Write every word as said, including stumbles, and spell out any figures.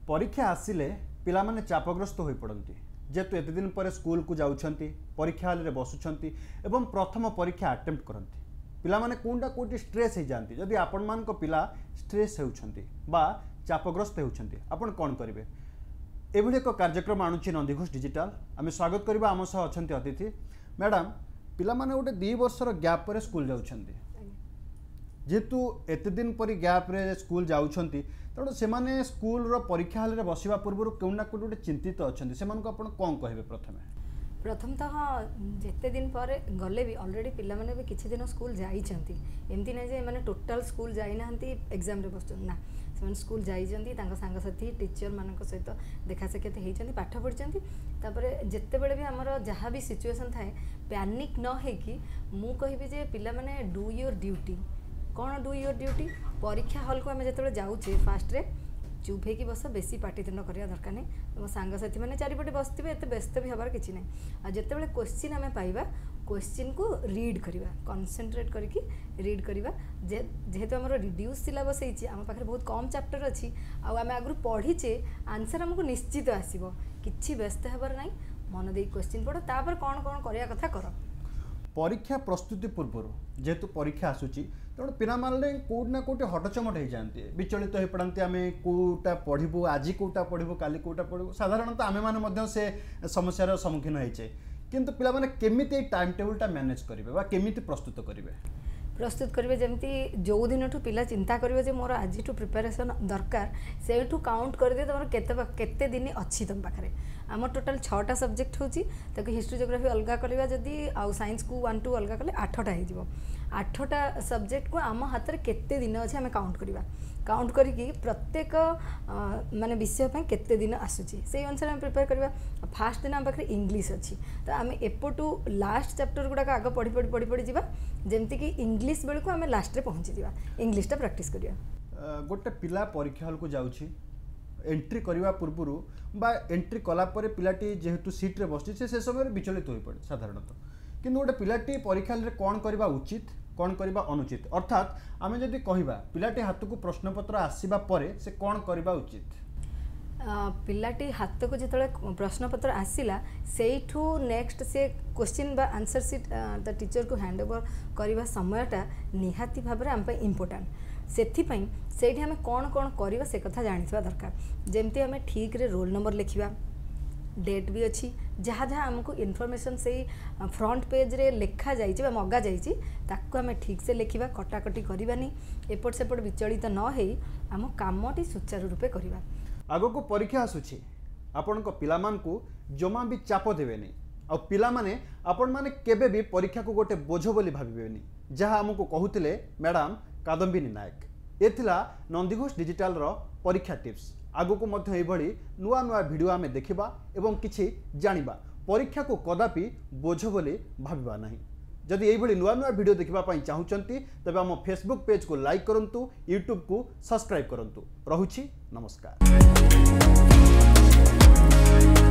परीक्षा आसिले पिला माने चापग्रस्त हो पड़ती जेहेतु एत दिन पर स्कूल को जाउछंती परीक्षा हॉल रे बसुछंती एवं प्रथम परीक्षा अटेम्प्ट करंती पिला माने कोनटा कोटी स्ट्रेस हो जाती जदि आपण मान को पिला स्ट्रेस होउछंती बा चापग्रस्त होउछंती आपण कोन करिवे एभली एक कार्यक्रम आणुची नंदीघोष डिजिटल आमे स्वागत करबा आम सह अछंती अतिथि मैडम पिला माने गोटे दो वर्षर गैप पर स्कूल जाउछंती जेहेतु एत दिन पर गैप रे स्कूल जाउछंती तेणु से स्कूल रो परीक्षा हॉल रे बसिबा पूर्व कोना कोटी गोटे चिंतित अछंती से मानको आपण कोन कहबे प्रथमे प्रथम तो हाँ जिते दिन पर गले भी ऑलरेडी पिला माने भी किछि दिन स्कूल जाइछंती एमती नै जे माने टोटल स्कूल जाई नाहंती एग्जाम रे बसुछन ना से स्कूल जाइछंती तांका संग साथी टीचर मानक सहित देखा साक्षात हेइछंती पाठ पढिछंती तापरे जेते बेले भी हमर जहाँ भी सिचुएशन थाए पैनिक न हे कि मु कहबी जे पिला माने डू योर ड्यूटी कौन डू योर ड्यूटी परीक्षा हॉल को आम जो जाऊे फास्ट रे चुप होगी बस बेसी पाटितुंड करिया दरकार नहीं मो सांगसाथी मैंने चारिपटे बसते एत व्यस्त भी हबार किसी ना आ जिते क्वेश्चन आम पाइबा क्वेश्चन को रीड करवा कॉन्सेंट्रेट करके रीड करवा जेहेतु आम रिड्यूस सिलेबस होती आम पाखे बहुत कम चैप्टर अच्छी आम आगु पढ़ीचे आंसर आमको निश्चित आसो कि व्यस्त हबार ना मन दे क्वेश्चन पढ़ तापर कौन कौन करया कथा कर परीक्षा प्रस्तुति पूर्व जेहेतु परीक्षा आसूची तेणु पिला माने कोट ना कोटे हटचमट हो जाती विचलित हो पड़ती आम कोटा पढ़ू आज कोटा पढ़ू काली कोटा पढ़ू साधारणतः आम मैंने से समस्यार सम्मुखीन होइछे किंतु पिला माने केमिति टाइम टेबलटा मैनेज करेंगे बा केमिति प्रस्तुत करेंगे प्रस्तुत करेंगे जमती जो दिन पिला चिंता करेंगे जे मोर आज प्रिपेरेसन दरकार से काउंट करदे तुम केते केते दिन अच्छी तुम पाखे आम टोटाल छटा सब्जेक्ट होची ताकि हिस्ट्री जियोग्राफी अलग करवा जदि आउ साइंस को वन टू अलग कले आठटा हो आठटा सब्जेक्ट को आम हाथ में केते दिन अच्छे आम काउंट करवा काउंट करी प्रत्येक माने विषय पे केते दिन आसूची से अनुसार आम प्रिपेयर करवा फास्ट दिन आम पाखे इंग्लिश अच्छी तो आम एपटू लास्ट चैप्टर गुड़ाक आग पढ़ी पढ़ी पढ़ी पढ़ी जा जमती कि इंग्लिश बेलू आम लास्ट रे पहुँची जा इंग्लिशटा प्रैक्टिस करवा गोटे पिला परीक्षा हॉल को जाउछि एंट्री करने पूर्व बा एंट्री कलापर पिलाटी जेहेतु सीट्रे बस से समय विचलित हो पड़े साधारणतः किंतु गोटे पिलाटी परीक्षा हॉल कौन करवा उचित कौन करवा अनुचित अर्थात आम जदि कहवा पिलाटी हाथ को प्रश्नपत्र आसवा परे से कौन करवा उचित पिलाटी हाथ को जिते प्रश्नपत्र आसला से नेक्स्ट से क्वेश्चन बा आंसर सीट द टीचर को हैंड ओवर करवा समयटा निहाती भाव में आम इम्पोर्टाट सेथिपाई सेठी आम कौन कौन करवा से कथा जानिथिबा दरकार जेमती आम ठीक रे रोल नंबर लिखिबा डेट भी अच्छी जहाँ जहाँ आमको इनफॉरमेशन से फ्रंट पेज रे लिखा जाइए मगा जाइए ताकू आम ठीक से लिखा कटाकटी करवानी एपट सेपट विचलित न हो आम कामटी सुचारू रूपे करवा आग को परीक्षा आसूची आपण को पिला मान को जमा भी चाप देवेनी आ पिला माने आपण माने केबे भी परीक्षा को गोटे बोझ बोली भाबिबेनी जहाँ आमको कहूतिले मैडम कादम्बिनी नायक एथिला नंदीघोष डिजिटल रो परीक्षा टिप्स आगो को मध्य एभली नुआ नुआ वीडियो आमे देखिबा एवं किछि जानिबा परीक्षा को कदापि बोझ बोली भाबिबा नाही जदि एभली नुआ नुआ वीडियो देखिबा पई चाहुचंती तबे हम फेसबुक पेज को लाइक करंतु यूट्यूब को सब्सक्राइब करंतु रहुछि नमस्कार।